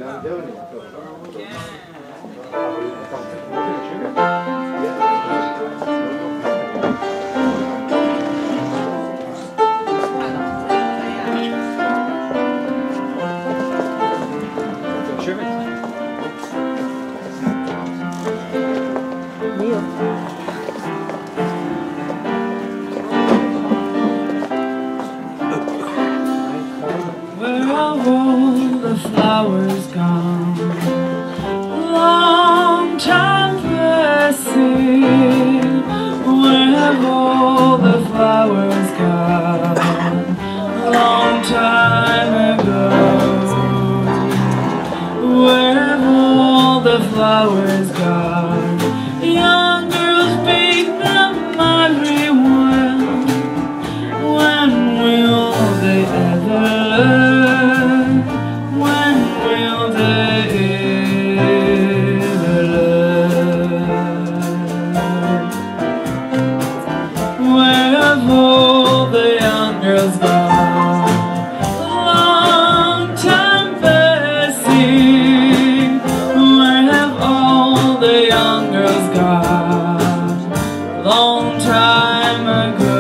Where have all the flowers gone? Long time passing. Where have all the flowers gone? Long time ago. Where have all the flowers gone? Young girls beat them everywhere. When will they ever learn? When will they ever learn? Where have all the young girls gone? Long time passing. Where have all the young girls gone? Long time ago.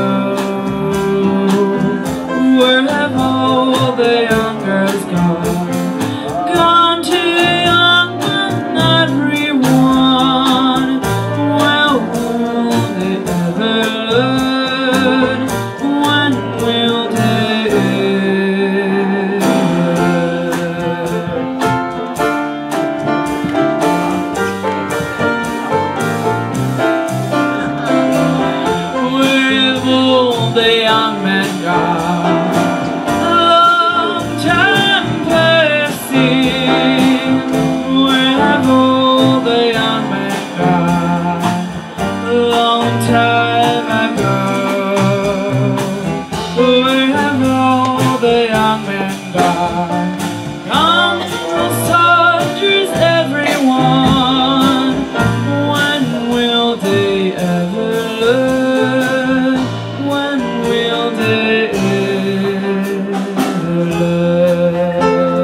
Where have all the young girls gone? Gone too young and everyone. Well, will they ever learn? When will they Where have all the young men gone? Time ago, where have all the young men gone? Young soldiers, everyone. When will they ever learn? When will they ever learn?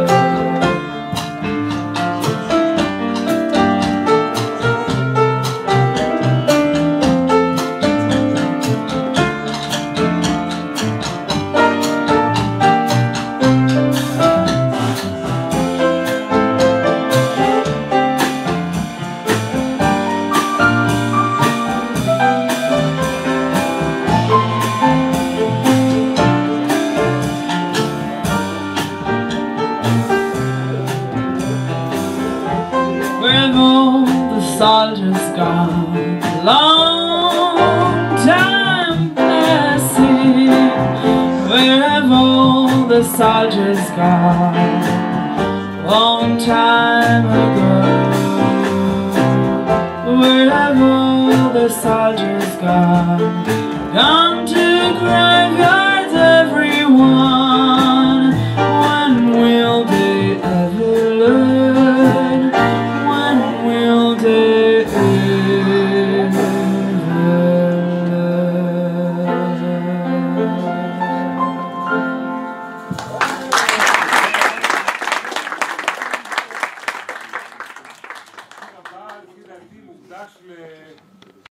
Where have all the soldiers gone? Long time passing. Where have all the soldiers gone? Long time ago. Where have all the soldiers gone? Gone to graveyard.